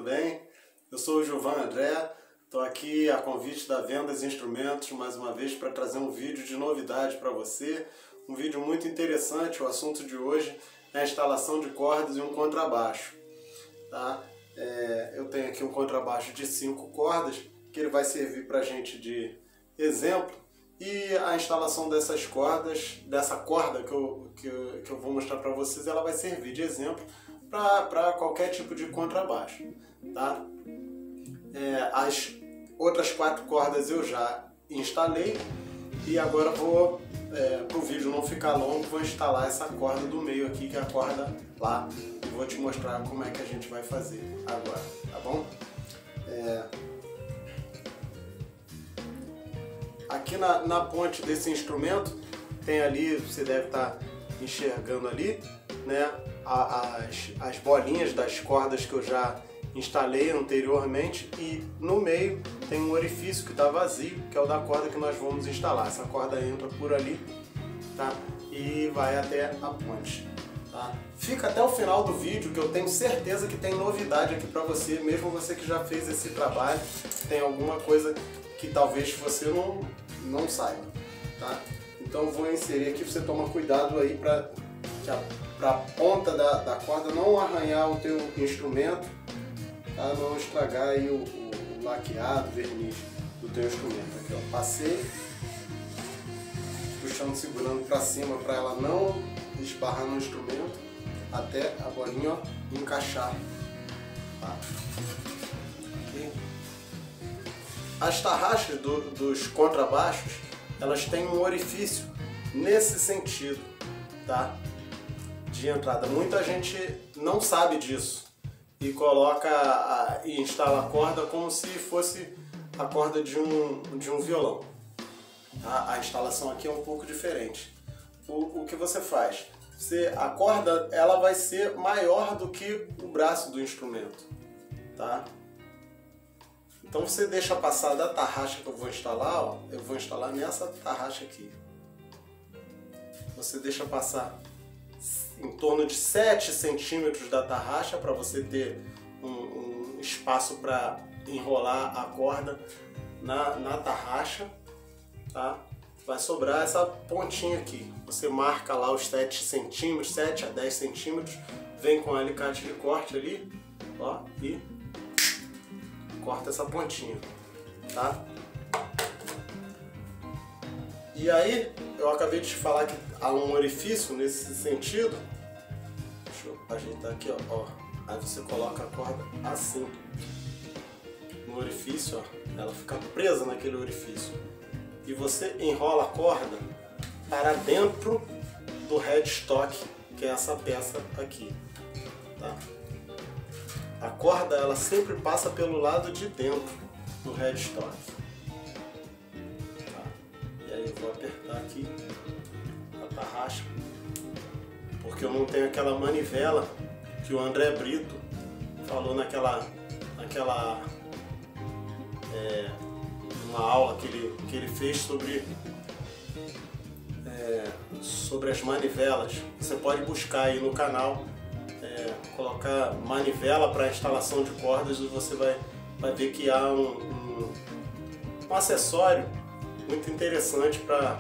tudo bem? Eu sou o Gilvan André, estou aqui a convite da Vendas Instrumentos mais uma vez para trazer um vídeo de novidade para você, um vídeo muito interessante. O assunto de hoje é a instalação de cordas e um contrabaixo. Tá? Eu tenho aqui um contrabaixo de 5 cordas, que ele vai servir para a gente de exemplo, e a instalação dessas cordas, dessa corda que eu vou mostrar para vocês, ela vai servir de exemplo para qualquer tipo de contrabaixo. Tá? As outras 4 cordas eu já instalei e agora vou, para o vídeo não ficar longo, vou instalar essa corda do meio aqui, que é a corda Lá, e vou te mostrar como é que a gente vai fazer agora, tá bom? Aqui na ponte desse instrumento tem ali, você deve estar enxergando ali, né, as bolinhas das cordas que eu já instalei anteriormente, e no meio tem um orifício que está vazio, que é o da corda que nós vamos instalar. Essa corda entra por ali, tá? E vai até a ponte. Tá? Fica até o final do vídeo, que eu tenho certeza que tem novidade aqui para você, mesmo você que já fez esse trabalho, tem alguma coisa que talvez você não saiba. Tá? Então vou inserir aqui, você toma cuidado aí para a ponta da corda não arranhar o teu instrumento, tá? Não estragar aí o laqueado, o verniz do teu instrumento. Aqui, ó, passei, puxando, segurando para cima para ela não esbarrar no instrumento, até a bolinha, ó, encaixar. Tá? Okay. As tarraxas dos contrabaixos, elas têm um orifício nesse sentido, tá? De entrada. Muita gente não sabe disso e coloca e instala a corda como se fosse a corda de um violão. Tá? A instalação aqui é um pouco diferente. O que você faz? A corda, ela vai ser maior do que o braço do instrumento, tá? Então você deixa passar da tarraxa que eu vou instalar, ó, eu vou instalar nessa tarraxa aqui. Você deixa passar em torno de 7 centímetros da tarraxa, para você ter um espaço para enrolar a corda na tarraxa, tá? Vai sobrar essa pontinha aqui. Você marca lá os 7 centímetros, 7 a 10 centímetros, vem com o alicate de corte ali, ó, e corta essa pontinha, tá? E aí, eu acabei de te falar que há um orifício nesse sentido. Deixa eu ajeitar aqui, ó. Aí você coloca a corda assim no orifício, ó. Ela fica presa naquele orifício. E você enrola a corda para dentro do headstock, que é essa peça aqui, tá? A corda, ela sempre passa pelo lado de dentro do headstock. Tá? E aí eu vou apertar aqui a tarraxa, porque eu não tenho aquela manivela que o André Brito falou naquela uma aula que ele fez sobre as manivelas. Você pode buscar aí no canal, colocar manivela para instalação de cordas, e você vai ver que há um acessório muito interessante para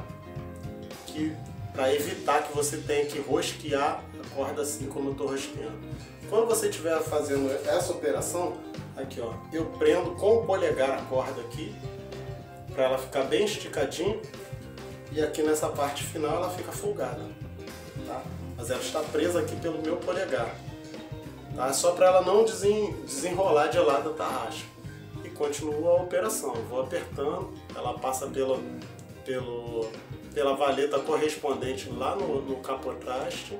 evitar que você tenha que rosquear a corda assim como eu estou rosqueando. Quando você estiver fazendo essa operação, aqui, ó, eu prendo com o polegar a corda aqui, para ela ficar bem esticadinha, e aqui nessa parte final ela fica folgada, tá? Mas ela está presa aqui pelo meu polegar, tá? Só para ela não desenrolar de lado da tarraxa. E continua a operação. Eu vou apertando, ela passa pela valeta correspondente lá no capotraste,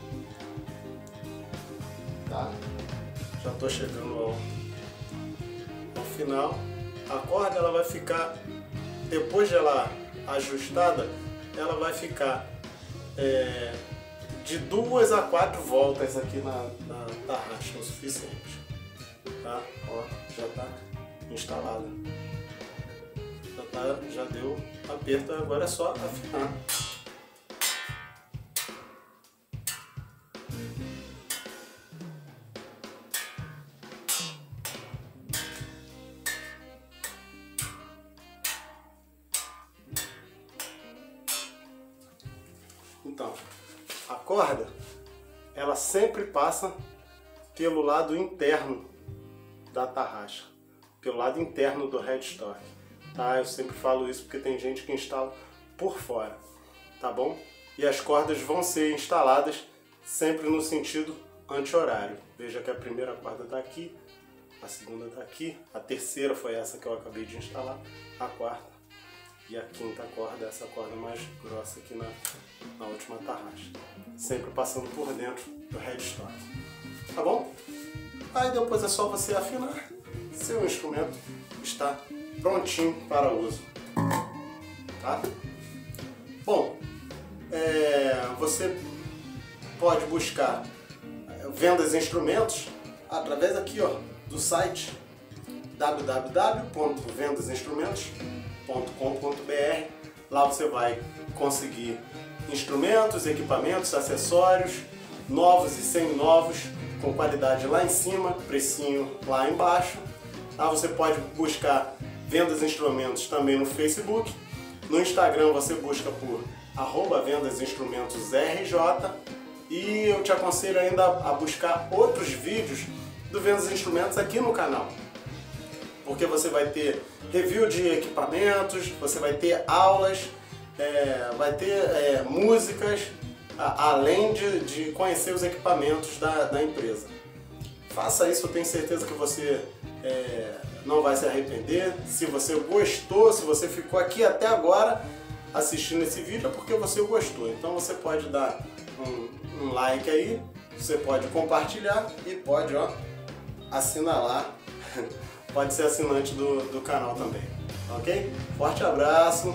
tá? Já estou chegando ao final. A corda, ela vai ficar, depois de ela ajustada, ela vai ficar de 2 a 4 voltas aqui na tarraxa, o suficiente, tá? Ó, já está instalada, já deu aperto, agora é só afinar. a corda, ela sempre passa pelo lado interno da tarraxa, pelo lado interno do headstock, tá? Eu sempre falo isso porque tem gente que instala por fora, tá bom? E as cordas vão ser instaladas sempre no sentido anti-horário. Veja que a primeira corda está aqui, a segunda está aqui, a terceira foi essa que eu acabei de instalar, a quarta e a quinta corda, essa corda mais grossa aqui na última tarraxa. Sempre passando por dentro do headstock, tá bom? Aí depois é só você afinar, seu instrumento está prontinho para uso, tá? Bom, você pode buscar vendas de instrumentos através aqui, ó, do site www.vendasinstrumentos.com.br. Lá você vai conseguir instrumentos, equipamentos, acessórios, novos e semi-novos, com qualidade lá em cima, precinho lá embaixo. Lá você pode buscar vendas de instrumentos também no Facebook. No Instagram você busca por @vendasinstrumentosrj. E eu te aconselho ainda a buscar outros vídeos do Vendas Instrumentos aqui no canal. Porque você vai ter review de equipamentos, você vai ter aulas, vai ter músicas, além de conhecer os equipamentos da empresa. Faça isso, eu tenho certeza que você não vai se arrepender. Se você gostou, se você ficou aqui até agora assistindo esse vídeo, é porque você gostou. Então você pode dar um like aí, você pode compartilhar e pode, ó, assinalar. Pode ser assinante do canal também, ok? Forte abraço!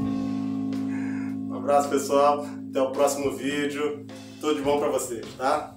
Um abraço, pessoal, até o próximo vídeo, tudo de bom pra vocês, tá?